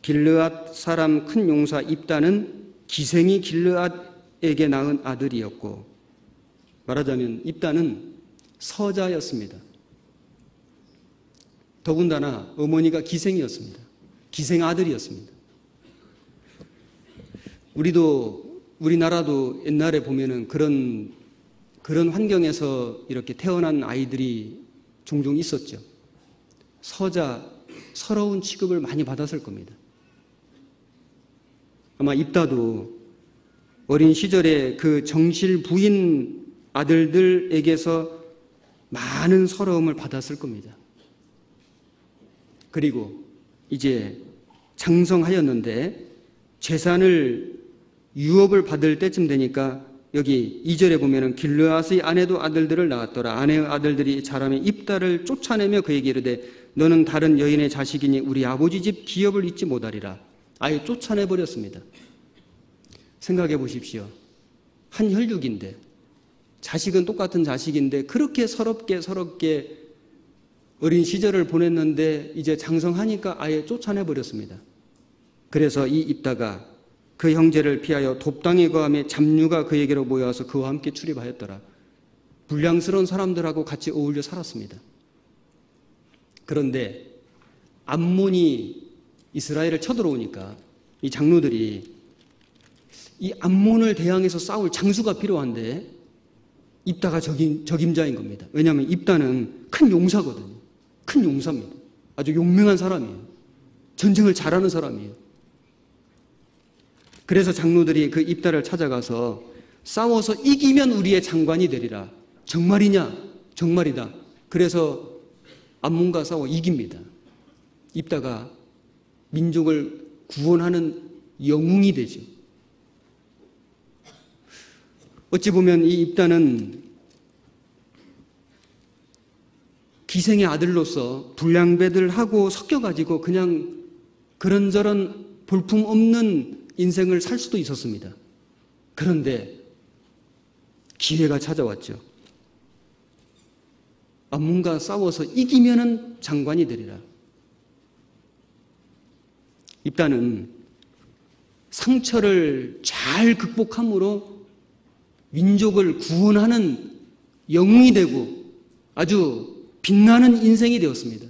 길르앗 사람 큰 용사 입다는 기생이 길르앗에게 낳은 아들이었고, 말하자면 입다는 서자였습니다. 더군다나 어머니가 기생이었습니다. 기생 아들이었습니다. 우리나라도 옛날에 보면은 그런 환경에서 이렇게 태어난 아이들이 종종 있었죠. 서자, 서러운 취급을 많이 받았을 겁니다. 아마 입다도 어린 시절에 그 정실 부인 아들들에게서 많은 서러움을 받았을 겁니다. 그리고 이제 장성하였는데 재산을 유업을 받을 때쯤 되니까 여기 2절에 보면은 길르앗의 아내도 아들들을 낳았더라. 아내의 아들들이 자라매 입다를 쫓아내며 그에게 이르되 너는 다른 여인의 자식이니 우리 아버지 집 기업을 잊지 못하리라. 아예 쫓아내버렸습니다. 생각해 보십시오. 한 혈육인데, 자식은 똑같은 자식인데 그렇게 서럽게 어린 시절을 보냈는데 이제 장성하니까 아예 쫓아내버렸습니다. 그래서 이 입다가 그 형제를 피하여 돕당에 거하며 잡류가 그에게로 모여와서 그와 함께 출입하였더라. 불량스러운 사람들하고 같이 어울려 살았습니다. 그런데 암몬이 이스라엘을 쳐들어오니까 이 장로들이 이 암몬을 대항해서 싸울 장수가 필요한데 입다가 적임자인 겁니다. 왜냐하면 입다는 큰 용사거든요. 큰 용사입니다. 아주 용맹한 사람이에요. 전쟁을 잘하는 사람이에요. 그래서 장로들이 그 입다를 찾아가서 싸워서 이기면 우리의 장관이 되리라. 정말이냐? 정말이다. 그래서 암몬과 싸워 이깁니다. 입다가 민족을 구원하는 영웅이 되죠. 어찌 보면 이 입다는 기생의 아들로서 불량배들하고 섞여가지고 그냥 그런저런 볼품없는 인생을 살 수도 있었습니다. 그런데 기회가 찾아왔죠. 암몬과 싸워서 이기면은 장관이 되리라. 입다는 상처를 잘 극복함으로 민족을 구원하는 영웅이 되고 아주 빛나는 인생이 되었습니다.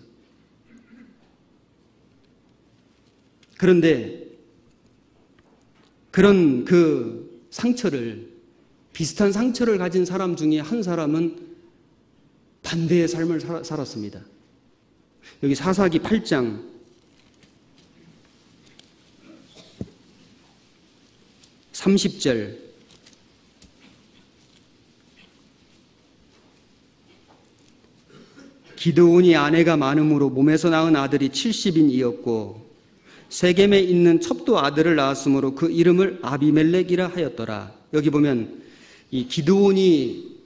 그런데 그런 그 상처를, 비슷한 상처를 가진 사람 중에 한 사람은 반대의 삶을 살았습니다. 여기 사사기 8장 30절 기드온이 아내가 많음으로 몸에서 낳은 아들이 70인이었고 세겜에 있는 첩도 아들을 낳았으므로 그 이름을 아비멜렉이라 하였더라. 여기 보면 이 기드온이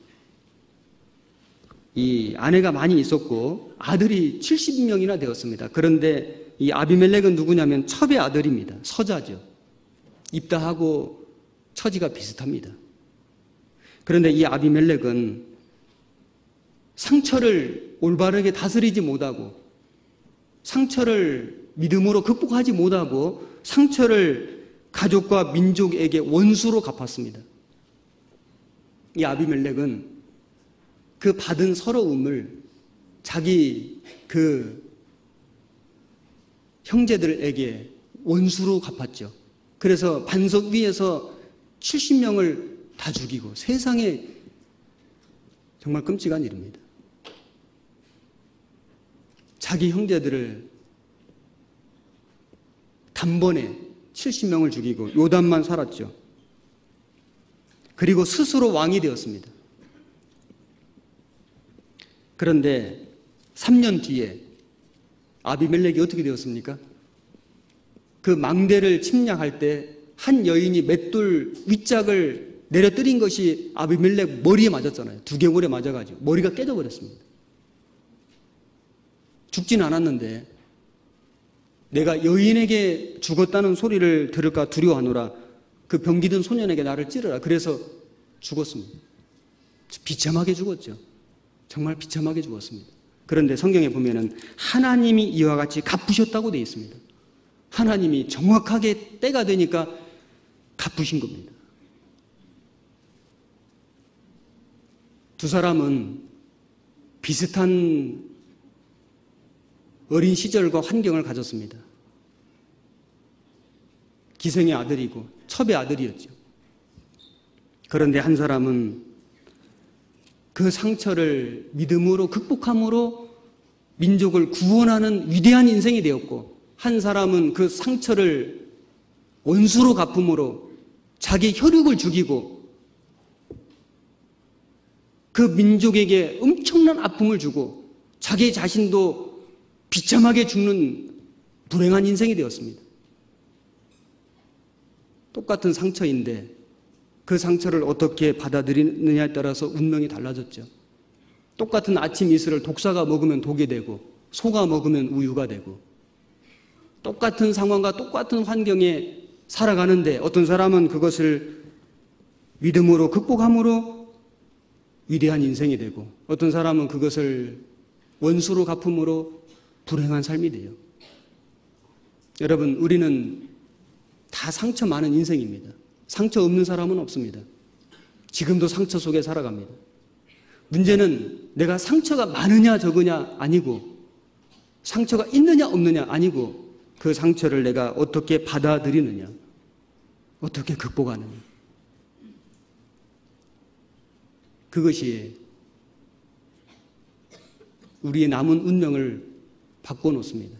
이 아내가 많이 있었고 아들이 70명이나 되었습니다. 그런데 이 아비멜렉은 누구냐면 첩의 아들입니다. 서자죠. 입다하고 처지가 비슷합니다. 그런데 이 아비멜렉은 상처를 올바르게 다스리지 못하고 상처를 믿음으로 극복하지 못하고 상처를 가족과 민족에게 원수로 갚았습니다. 이 아비멜렉은 그 받은 서러움을 자기 그 형제들에게 원수로 갚았죠. 그래서 반석 위에서 70명을 다 죽이고, 세상에 정말 끔찍한 일입니다. 자기 형제들을 단번에 70명을 죽이고 요담만 살았죠. 그리고 스스로 왕이 되었습니다. 그런데 3년 뒤에 아비멜렉이 어떻게 되었습니까? 그 망대를 침략할 때 한 여인이 맷돌 윗짝을 내려뜨린 것이 아비멜렉 머리에 맞았잖아요. 두개골에 맞아가지고 머리가 깨져버렸습니다. 죽진 않았는데 내가 여인에게 죽었다는 소리를 들을까 두려워하노라. 그 병기든 소년에게 나를 찌르라. 그래서 죽었습니다. 비참하게 죽었죠. 정말 비참하게 죽었습니다. 그런데 성경에 보면은 하나님이 이와 같이 갚으셨다고 되어 있습니다. 하나님이 정확하게 때가 되니까 갚으신 겁니다. 두 사람은 비슷한 어린 시절과 환경을 가졌습니다. 기생의 아들이고 첩의 아들이었죠. 그런데 한 사람은 그 상처를 믿음으로 극복함으로 민족을 구원하는 위대한 인생이 되었고, 한 사람은 그 상처를 원수로 갚음으로 자기 혈육을 죽이고 그 민족에게 엄청난 아픔을 주고 자기 자신도 비참하게 죽는 불행한 인생이 되었습니다. 똑같은 상처인데 그 상처를 어떻게 받아들이느냐에 따라서 운명이 달라졌죠. 똑같은 아침 이슬을 독사가 먹으면 독이 되고 소가 먹으면 우유가 되고, 똑같은 상황과 똑같은 환경에 살아가는데 어떤 사람은 그것을 믿음으로 극복함으로 위대한 인생이 되고, 어떤 사람은 그것을 원수로 갚음으로 불행한 삶이 돼요. 여러분, 우리는 다 상처 많은 인생입니다. 상처 없는 사람은 없습니다. 지금도 상처 속에 살아갑니다. 문제는 내가 상처가 많으냐 적으냐 아니고, 상처가 있느냐 없느냐 아니고, 그 상처를 내가 어떻게 받아들이느냐, 어떻게 극복하느냐, 그것이 우리의 남은 운명을 바꿔놓습니다.